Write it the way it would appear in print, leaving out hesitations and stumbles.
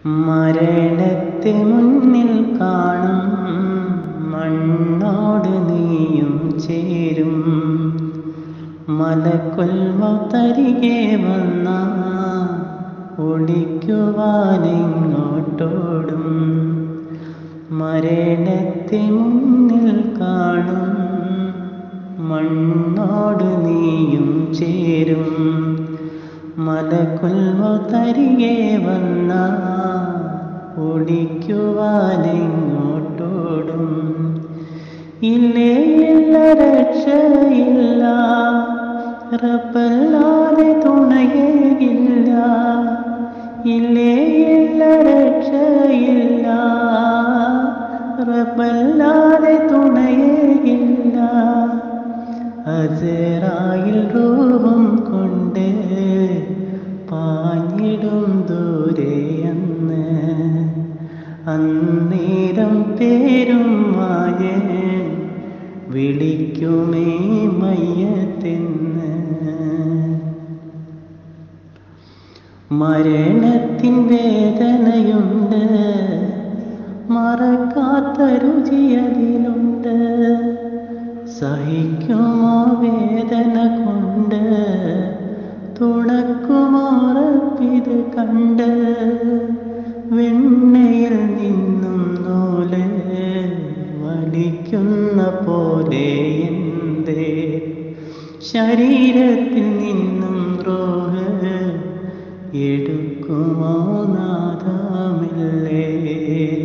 മരണത്തെ മുന്നിൽ കാണും മണ്ണോട് നീയും ചേരും. മലക്കുൽ മൗത്തരികെ വന്ന ഒളിക്കുവാനെങ്ങോട്ടോടും. മരണത്തെ മുന്നിൽ കാണും മണ്ണോട് നീയും ചേരും. മലക്കുൽ മൗത്തരികെ വന്ന ഒളിക്കുവാനെങ്ങോട്ടോടും. ഇല്ലേ ഇല്ല രക്ഷയില്ല, റബ്ബല്ലാതെ തുണയേകില്ല. ഇല്ലേ ഇല്ല രക്ഷയില്ല, റബ്ബല്ലാതെ തുണയേകില്ല. അസ്റായിൽ റൂഹും കൊണ്ട് പാഞ്ഞിടും ദൂരെ അന്ന്. അന്നേരം പേരും മായെ വിളിക്കുമേ മയ്യത്തെന്ന്. മരണത്തിൻ വേദനയുണ്ട്, മറക്കാത്ത രുചിയതിലുണ്ട്. സഹിക്കുമോ വേദന കൊണ്ട്, തുണക്കുമോ റബ്ബിത് കണ്ട്. വെണ്ണയിൽ നിന്നും നൂല് വലിക്കുന്ന പോലെ എന്തേ ശരീരത്തിൽ നിന്നും റൂഹ് എടുക്കുമോ നാദമില്ലേ.